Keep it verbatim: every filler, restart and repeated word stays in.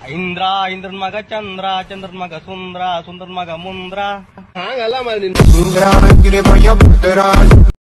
ಇಂದ್ರ ಇಂದ್ರನ್ ಮಗ ಚಂದ್ರ ಚಂದ್ರನ್ ಮಗ ಸುಂದ್ರ ಸುಂದ್ರನ್ ಮಗ ಮುಂದ್ರ ಹಂಗಲ್ಲ ಮಾಡಿ